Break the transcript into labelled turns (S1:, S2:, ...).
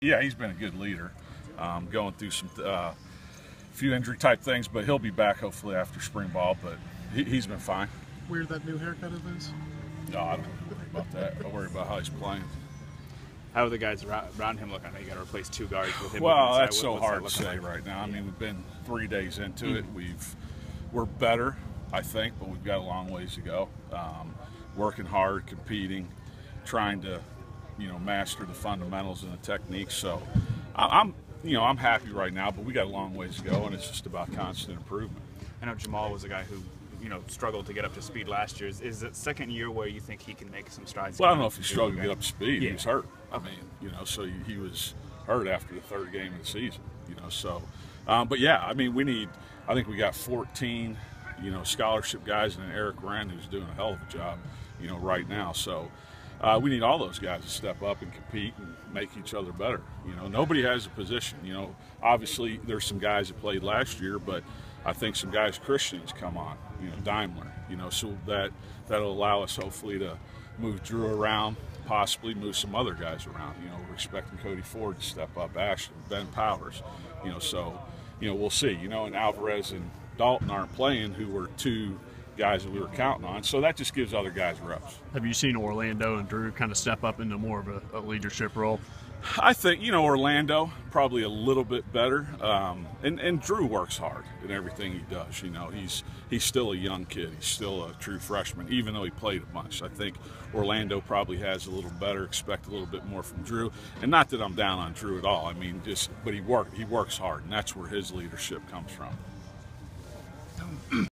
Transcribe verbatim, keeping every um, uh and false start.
S1: Yeah, he's been a good leader, um, going through some uh, few injury type things, but he'll be back hopefully after spring ball. But he, he's been fine.
S2: Weird that new haircut of his.
S1: No, I don't worry about that. I worry about how he's playing.
S3: How are the guys around him look? I know you got to replace two guards with him.
S1: Well, that's so
S3: What's
S1: hard
S3: that
S1: to say
S3: like?
S1: right now. I mean, we've been three days into mm. it. We've we're better, I think, but we've got a long ways to go. Um, working hard, competing, trying to, you know, master the fundamentals and the techniques. So, I'm, you know, I'm happy right now, but we got a long ways to go, and it's just about constant improvement.
S3: I know Jamal was a guy who, you know, struggled to get up to speed last year. Is, is it second year where you think he can make some strides?
S1: Well, I don't know if he struggled to get up to speed.
S3: Yeah.
S1: He was hurt. I mean, you know, so he, he was hurt after the third game of the season. You know, so, um, but yeah, I mean, we need. I think we got fourteen, you know, scholarship guys, and Eric Wren, who's doing a hell of a job, you know, right now. So. Uh, we need all those guys to step up and compete and make each other better. You know, nobody has a position. You know, obviously there's some guys that played last year, but I think some guys Christians come on. You know, Daimler. You know, so that that'll allow us hopefully to move Drew around, possibly move some other guys around. You know, we're expecting Cody Ford to step up, Ashton, Ben Powers. You know, so you know we'll see. You know, and Alvarez and Dalton aren't playing, who were two guys that we were counting on, so that just gives other guys reps.
S4: Have you seen Orlando and Drew kind of step up into more of a, a leadership role?
S1: I think, you know, Orlando probably a little bit better, um, and, and Drew works hard in everything he does. You know, he's he's still a young kid. He's still a true freshman, even though he played a bunch. I think Orlando probably has a little better, expect a little bit more from Drew, and not that I'm down on Drew at all. I mean, just but he work he works hard, and that's where his leadership comes from.